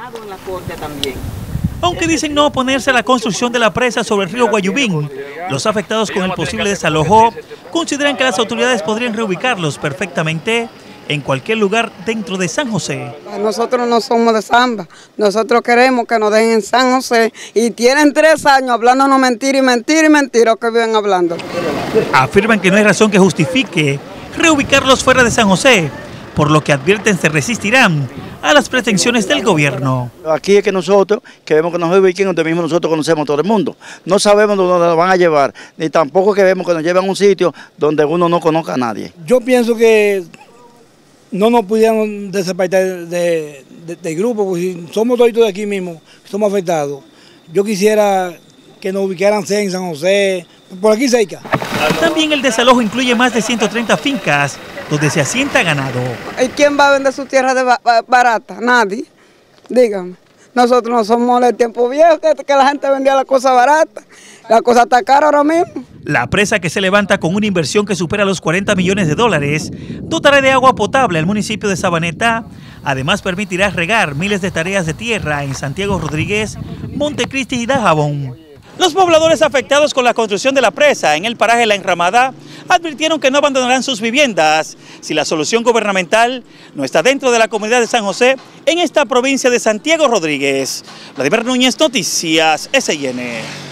ganado en la corte también. Aunque dicen no oponerse a la construcción de la presa sobre el río Guayubín, los afectados con el posible desalojo consideran que las autoridades podrían reubicarlos perfectamente en cualquier lugar dentro de San José. Nosotros no somos de Zamba, nosotros queremos que nos dejen en San José y tienen 3 años hablándonos mentira y mentira y mentira que viven hablando. Afirman que no hay razón que justifique reubicarlos fuera de San José, por lo que advierten se resistirán a las pretensiones del gobierno. Aquí es que nosotros queremos que nos ubiquen donde mismo nosotros conocemos a todo el mundo. No sabemos dónde nos van a llevar, ni tampoco queremos que nos lleven a un sitio donde uno no conozca a nadie. Yo pienso que no nos pudieran desapartar del grupo, porque si somos todos de aquí mismo, somos afectados. Yo quisiera que nos ubicaran en San José, por aquí cerca. También el desalojo incluye más de 130 fincas donde se asienta ganado. ¿Y quién va a vender su tierra barata? Nadie. Dígame. Nosotros no somos del tiempo viejo que la gente vendía la cosa barata. La cosa está cara ahora mismo. La presa, que se levanta con una inversión que supera los 40 millones de dólares, dotará de agua potable al municipio de Sabaneta. Además, permitirá regar miles de tareas de tierra en Santiago Rodríguez, Montecristi y Dajabón. Los pobladores afectados con la construcción de la presa en el paraje La Enramada advirtieron que no abandonarán sus viviendas si la solución gubernamental no está dentro de la comunidad de San José en esta provincia de Santiago Rodríguez. Vladimir Núñez, Noticias SIN.